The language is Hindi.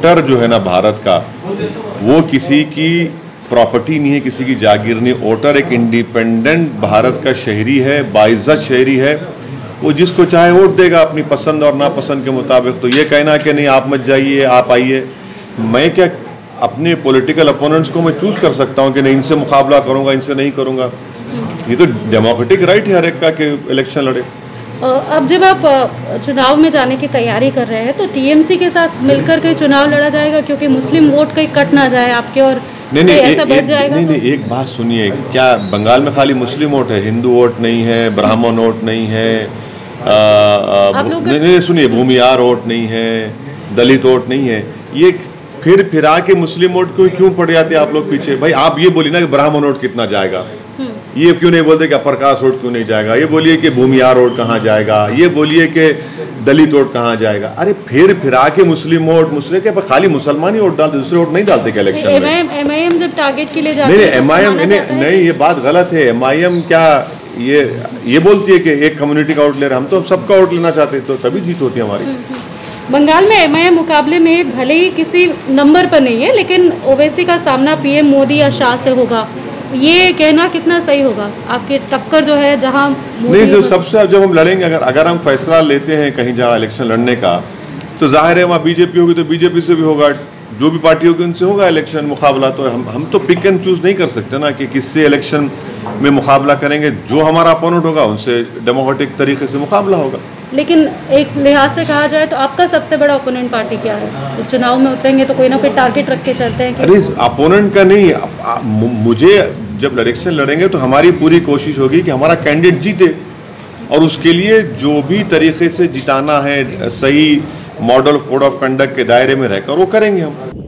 वोटर जो है ना भारत का, वो किसी की प्रॉपर्टी नहीं है, किसी की जागीर नहीं। वोटर एक इंडिपेंडेंट भारत का शहरी है, बाइज्जत शहरी है। वो जिसको चाहे वोट देगा अपनी पसंद और नापसंद के मुताबिक। तो ये कहना कि नहीं आप मत जाइए, आप आइए, मैं क्या अपने पॉलिटिकल अपोनेंट्स को मैं चूज कर सकता हूँ कि नहीं इनसे मुकाबला करूँगा, इनसे नहीं करूँगा? ये तो डेमोक्रेटिक राइट है हर एक का कि इलेक्शन लड़े। अब जब आप चुनाव में जाने की तैयारी कर रहे हैं तो टीएमसी के साथ मिलकर के चुनाव लड़ा जाएगा, क्योंकि मुस्लिम वोट कहीं कट ना जाए आपके और नहीं, ऐसा बढ़ जाएगा? नहीं, एक बात सुनिए, क्या बंगाल में खाली मुस्लिम वोट है, हिंदू वोट नहीं है, ब्राह्मण वोट नहीं है, नहीं सुनिए, भूमियार वोट नहीं है, दलित वोट नहीं है। ये फिरा के मुस्लिम वोट को क्यों पड़ जाते हैं आप लोग पीछे? भाई आप ये बोलिए ना कि ब्राह्मण वोट कितना जाएगा, ये क्यों नहीं बोलते कि अपर कास्ट वोट क्यों नहीं जाएगा? ये बोलिए कि भूमियार वोट कहाँ जाएगा, ये बोलिए कि दलित वोट कहाँ जाएगा? अरे फिरा के मुस्लिम वोट, मुस्लिम के खाली मुसलमान ही वोट डालते, दूसरे वोट नहीं डालते क्या इलेक्शन में? एमआईएम जब टारगेट के लिए जाती है, एमआईएम नहीं, ये बात गलत है। एमआईएम क्या ये बोलती है कि एक कम्युनिटी का वोट ले रहे, हम तो सबका वोट लेना चाहते हैं, तो तभी जीत होती है हमारी। बंगाल में एमआईएम मुकाबले में भले ही किसी नंबर पर नहीं है, लेकिन ओवैसी का सामना पीएम मोदी या शाह से होगा, ये कहना कितना सही होगा? आपकी टक्कर जो है जहां नहीं, जो सबसे जब हम लड़ेंगे, अगर हम फैसला लेते हैं कहीं जहाँ इलेक्शन लड़ने का, तो जाहिर है वहाँ बीजेपी होगी तो बीजेपी से भी होगा, जो भी पार्टी होगी उनसे होगा इलेक्शन मुकाबला। तो हम तो पिक एंड चूज नहीं कर सकते ना कि किससे इलेक्शन में मुकाबला करेंगे। जो हमारा अपोनेंट होगा उनसे डेमोक्रेटिक तरीके से मुकाबला होगा। लेकिन एक लिहाज से कहा जाए तो आपका सबसे बड़ा ओपोनेंट पार्टी क्या है? तो चुनाव में उतरेंगे तो कोई ना कोई टारगेट रख के चलते हैं? अरे अपोनेंट का नहीं, मुझे जब इलेक्शन लड़ेंगे तो हमारी पूरी कोशिश होगी कि हमारा कैंडिडेट जीते, और उसके लिए जो भी तरीके से जिताना है, सही मॉडल कोड ऑफ कंडक्ट के दायरे में रहकर वो करेंगे हम।